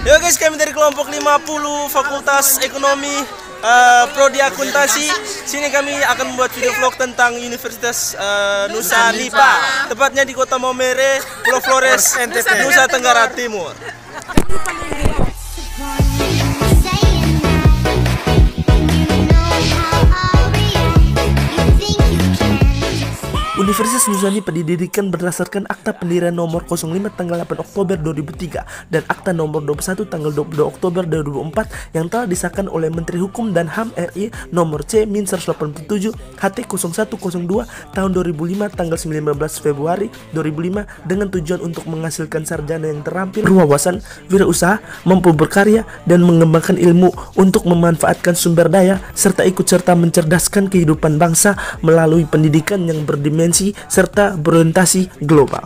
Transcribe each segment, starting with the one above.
Yo guys, kami dari kelompok 50 Fakultas Ekonomi Prodi Akuntansi. Sini kami akan membuat video vlog tentang Universitas Nusa Nipa, tepatnya di Kota Maumere, Pulau Flores, NTT, Nusa Tenggara Timur. Universitas Nusa Nipa didirikan berdasarkan Akta Pendirian nomor 05 tanggal 8 Oktober 2003 dan Akta nomor 21 tanggal 22 Oktober 2004 yang telah disahkan oleh Menteri Hukum dan HAM RI nomor C-187 HT 0102 tahun 2005 tanggal 19 Februari 2005 dengan tujuan untuk menghasilkan sarjana yang terampil, berwawasan, wirausaha, mampu berkarya dan mengembangkan ilmu untuk memanfaatkan sumber daya serta ikut serta mencerdaskan kehidupan bangsa melalui pendidikan yang berdimensi serta berorientasi global.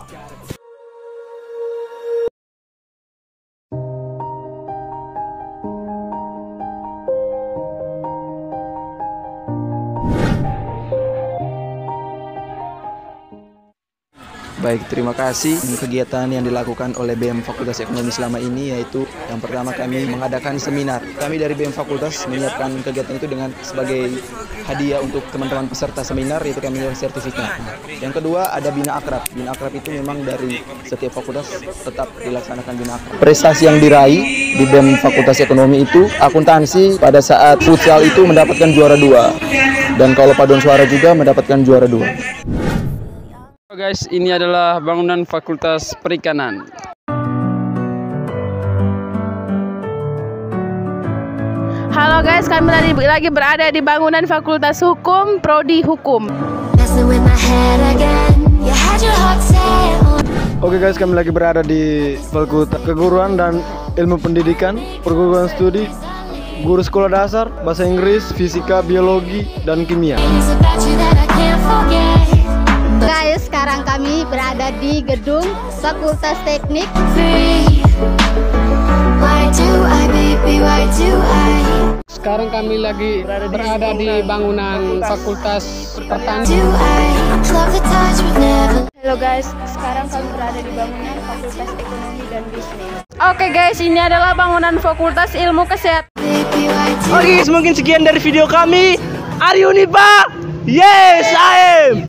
Baik, terima kasih. Kegiatan yang dilakukan oleh BEM Fakultas Ekonomi selama ini yaitu yang pertama kami mengadakan seminar. Kami dari BEM Fakultas menyiapkan kegiatan itu dengan sebagai hadiah untuk teman-teman peserta seminar, yaitu kami sertifikat. Yang kedua ada Bina Akrab. Bina Akrab itu memang dari setiap fakultas tetap dilaksanakan Bina Akrab. Prestasi yang diraih di BEM Fakultas Ekonomi itu akuntansi pada saat futsal itu mendapatkan juara 2 dan kalau paduan suara juga mendapatkan juara 2. Guys, ini adalah bangunan Fakultas Perikanan. Halo guys, kami lagi berada di bangunan Fakultas Hukum, Prodi Hukum. Oke guys, kami lagi berada di Fakultas Keguruan dan Ilmu Pendidikan, perguruan studi, guru sekolah dasar, bahasa Inggris, fisika, biologi, dan kimia. Guys, sekarang kami berada di gedung Fakultas Teknik. Sekarang kami lagi berada di bangunan Fakultas Pertanian. Halo guys, sekarang kami berada di bangunan Fakultas Ekonomi dan Bisnis. Oke guys, ini adalah bangunan Fakultas Ilmu Kesehatan. Oke guys, mungkin sekian dari video kami. Are you Nipa? Yes, I am.